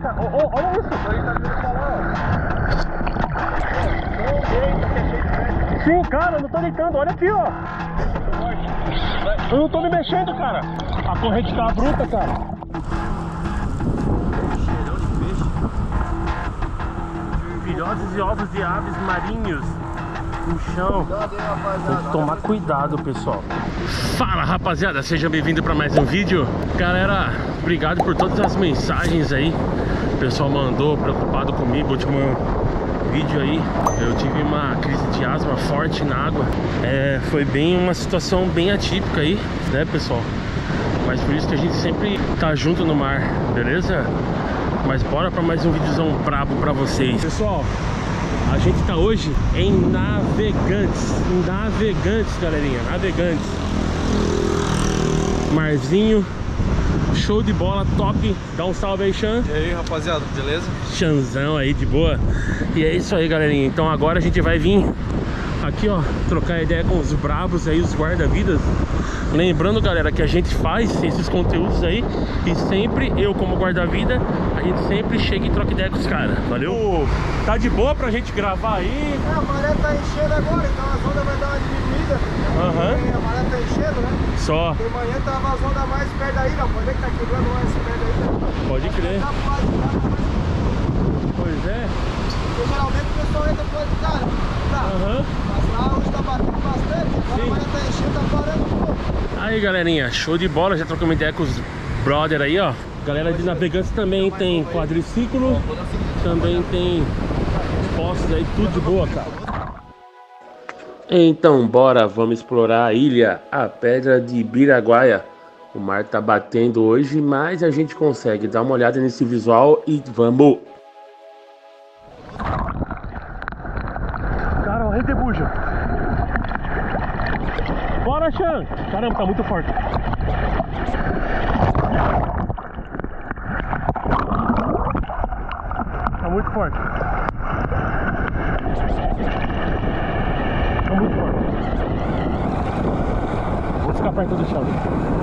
cara. Olha isso. Sim, cara, eu não tô deitando. Olha aqui, ó. Eu não tô me mexendo, cara. A corrente tá bruta, cara. Filhotes e ovos de aves marinhos no chão. Tem que tomar cuidado, pessoal. Fala, rapaziada, seja bem-vindo para mais um vídeo. Galera, obrigado por todas as mensagens aí. O pessoal mandou, preocupado comigo. O último vídeo aí, eu tive uma crise de asma forte na água. Foi bem uma situação bem atípica aí, né, pessoal? Mas por isso que a gente sempre tá junto no mar, beleza? Mas bora para mais um videozão brabo para vocês. Pessoal, a gente tá hoje em Navegantes. Navegantes, galerinha, Navegantes. Marzinho, show de bola, top. Dá um salve aí, Chan. E aí, rapaziada, beleza? Chanzão aí, de boa. E é isso aí, galerinha. Então agora a gente vai vir aqui, ó, trocar ideia com os brabos aí, os guarda-vidas. Lembrando, galera, que a gente faz esses conteúdos aí e sempre, eu como guarda-vida, a gente sempre chega e troca ideia com os caras, valeu? Tá de boa pra gente gravar aí? A maré tá enchendo agora, então as ondas vai dar uma diminuída. Aham. A maré tá enchendo, né? Só. De manhã tava as ondas mais perto aí, não. Pode ver que tá quebrando mais perto aí. Pode crer. Tá pro lado de cá, mas... Pois é. Porque geralmente o pessoal entra pro lado de cá, né? Tá. Aham. Mas lá hoje tá batendo bastante, agora Sim. a maré tá enchendo, tá parando um pouco. Aí, galerinha, show de bola. Já trocamos ideia com os brother aí, ó. Galera de Navegantes também tem quadriciclo, também tem postos aí, tudo de boa, cara. Então, bora, vamos explorar a ilha, a Pedra de Biraguaia. O mar tá batendo hoje, mas a gente consegue dar uma olhada nesse visual e vamos! Cara, o rei de buja. Bora, Chan! Caramba, tá muito forte. Tá muito forte. Tá muito forte. Vou ficar perto do chão.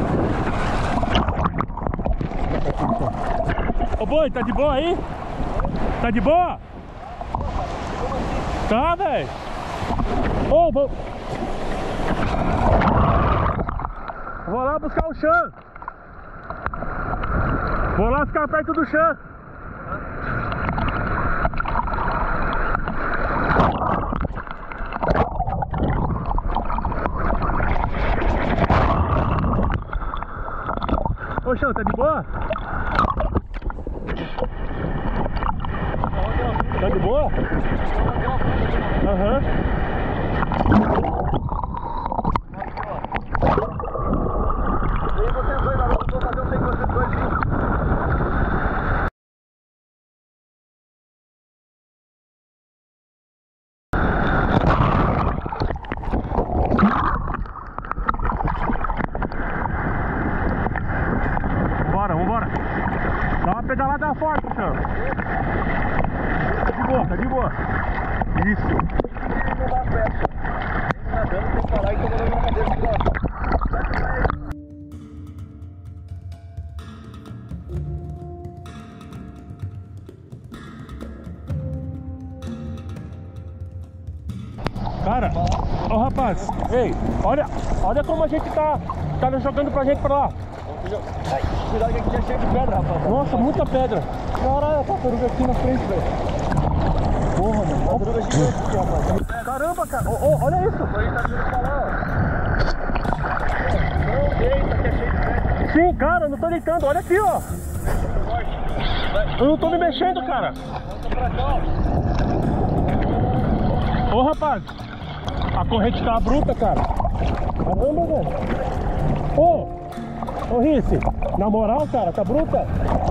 Ô boi, tá de boa aí? Tá de boa? Tá, velho. Ô, vou lá buscar o Chan. Vou lá ficar perto do Chan. Ô Chan, tá de boa? Tá de boa? Aham. Vambora. Dá uma pedalada forte, Chan. Tá de boa. Isso. Não dá festa. Nadando, tem que parar e tomando uma cadeira de graça. Cara, ó rapaz, ei, olha como a gente tá jogando pra gente pra lá. Ai, cuidado que aqui é cheio de pedra, rapaz. Nossa, muita pedra. Caralho, a tartaruga aqui na frente, velho. Porra, mano. Tartaruga gigante aqui, rapaz. Caramba, cara. Olha isso. Aí tá vindo pra lá, ó. Não deita, que é cheio de pedra. Sim, cara, eu não tô deitando. Olha aqui, ó. Eu não tô me mexendo, cara. Volta pra cá, ó. Ô, rapaz. A corrente tá bruta, cara. Caramba, velho. Ô, Rice, na moral, cara, tá bruta?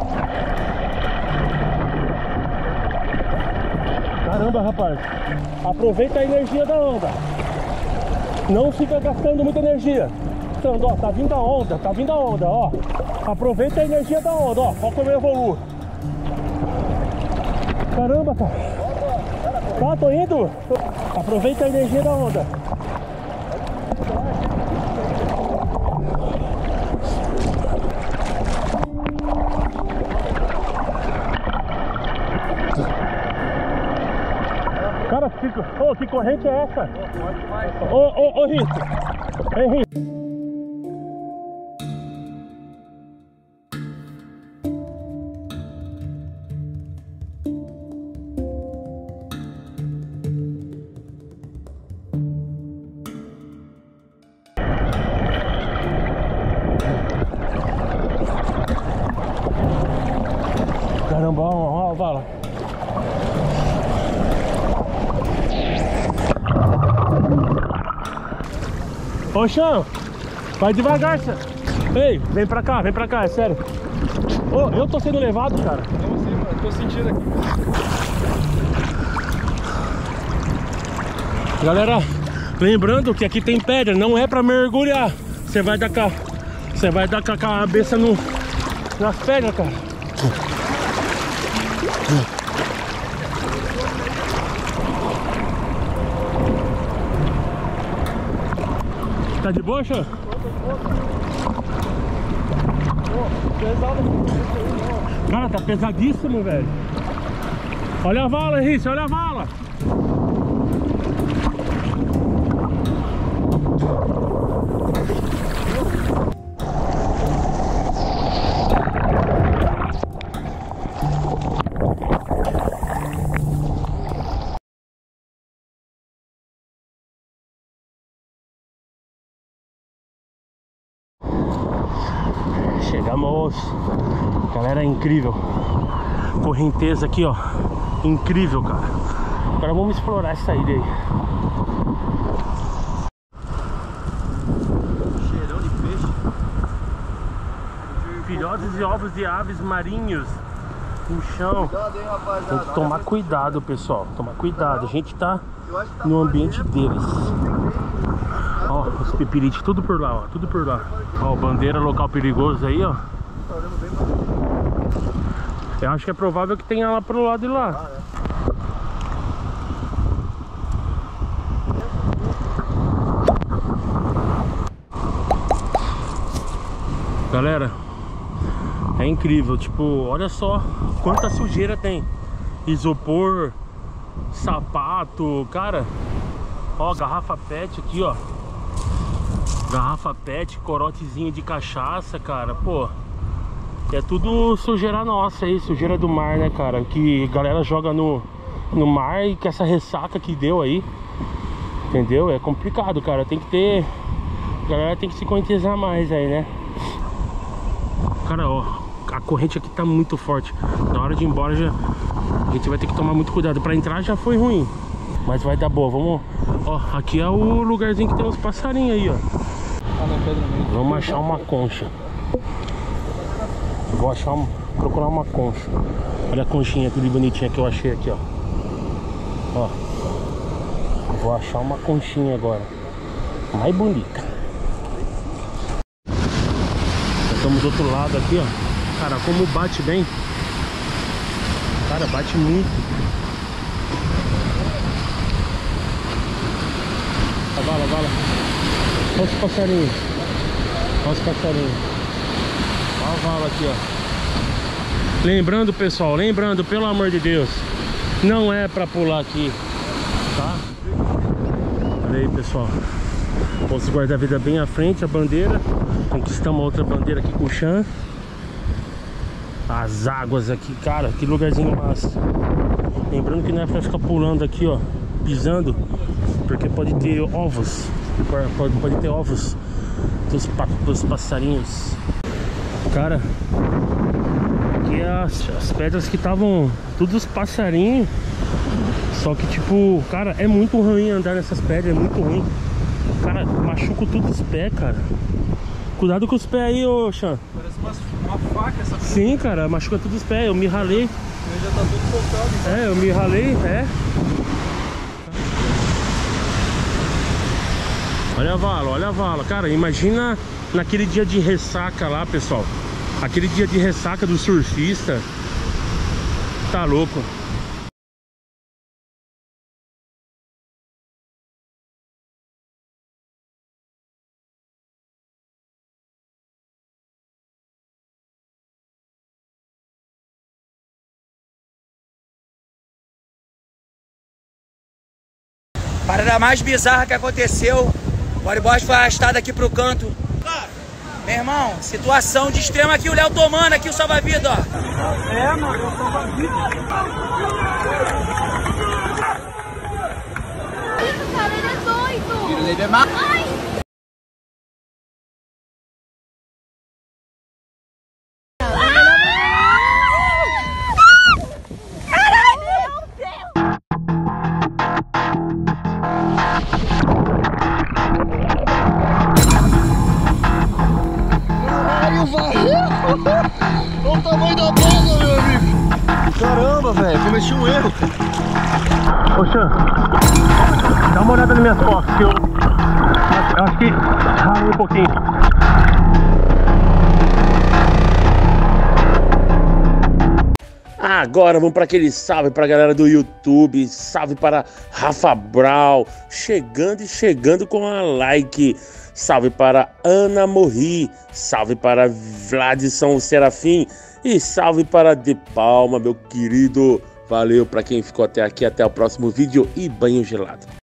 Caramba, rapaz. Aproveita a energia da onda. Não fica gastando muita energia. Então, ó, tá vindo a onda, ó. Aproveita a energia da onda, ó. Olha como eu evoluo. Caramba, cara. Tá, tô indo. Aproveita a energia da onda. Cara, que corrente é essa? Ô, Rito. Ei, Rito. Caramba, ó, vala. Ô, Chão, vai devagar, Chão. Ei, vem pra cá, é sério. Ô, eu tô sendo levado, cara. Não sei, mano, tô sentindo aqui. Galera, lembrando que aqui tem pedra, não é pra mergulhar. Você vai dar com a cabeça nas pedras, cara. Tá de boa, Xan? Cara, tá pesadíssimo, velho. Olha a vala, Henrique, olha a vala. Chegamos, galera, é incrível. Correnteza aqui, ó, incrível, cara. Agora vamos explorar essa ilha aí. Cheirão de peixe. Filhotes e ovos de aves marinhos no chão. Cuidado, hein, rapaziada. Tem que tomar cuidado, pessoal. Tomar cuidado, a gente tá no ambiente deles. Ó, os pipirites, tudo por lá, ó, tudo por lá. Ó, bandeira local perigoso aí, ó. Eu acho que é provável que tenha lá pro lado de lá. Galera, é incrível, tipo, olha só quanta sujeira tem. Isopor, sapato, cara. Ó, garrafa PET aqui, ó. Garrafa PET, corotezinho de cachaça, cara. Pô, é tudo sujeira nossa aí, sujeira do mar, né, cara? Que a galera joga no mar e com essa ressaca que deu aí, entendeu? É complicado, cara. Tem que ter... A galera tem que se conscientizar mais aí, né? Cara, ó, a corrente aqui tá muito forte. Na hora de ir embora já... A gente vai ter que tomar muito cuidado. Pra entrar já foi ruim, mas vai dar boa. Vamos... Ó, aqui é o lugarzinho que tem uns passarinhos aí, ó. Vamos achar uma concha. Vou procurar uma concha. Olha a conchinha tudo bonitinha que eu achei aqui, ó. Ó, vou achar uma conchinha agora, mais bonita. Estamos do outro lado aqui, ó. Cara, como bate bem. Cara, bate muito. A vala. Olha os passarinhos. Olha os passarinhos. Olha a vala aqui, ó. Lembrando, pessoal, pelo amor de Deus, não é pra pular aqui, tá? Olha aí, pessoal. Posto guarda-vida bem à frente, a bandeira. Conquistamos a outra bandeira aqui com o Xan. As águas aqui, cara, que lugarzinho massa. Lembrando que não é pra ficar pulando aqui, ó, pisando, porque pode ter ovos. Pode ter ovos dos passarinhos. Cara, aqui as pedras que estavam tudo os passarinhos. Só que tipo, cara, é muito ruim andar nessas pedras, é muito ruim. Cara, machuca tudo os pés, cara. Cuidado com os pés aí, ô Xan. Parece uma faca essa coisa. Sim, cara, machuca tudo os pés, eu me ralei. Ele já tá todo focado, então. É, eu me ralei, é. Olha a vala, cara, imagina naquele dia de ressaca lá, pessoal. Aquele dia de ressaca do surfista. Tá louco. Parada mais bizarra que aconteceu. O bodyboard foi arrastado aqui pro canto. Meu irmão, situação de extrema aqui, o Léo tomando aqui o salva-vida, ó. É, mano, eu salva-vida. Isso, cara, ele é doido. Ele é demais. Ai. Olha o tamanho da bola, meu amigo. Caramba, velho, cometi um erro. Ô, Xan, dá uma olhada nas minhas costas, que eu acho que ralei um pouquinho. Agora vamos para aquele salve para a galera do YouTube, salve para Rafa Brau, chegando e chegando com a like, salve para Ana Morri, salve para Vladson Serafim e salve para De Palma, meu querido. Valeu para quem ficou até aqui, até o próximo vídeo e banho gelado.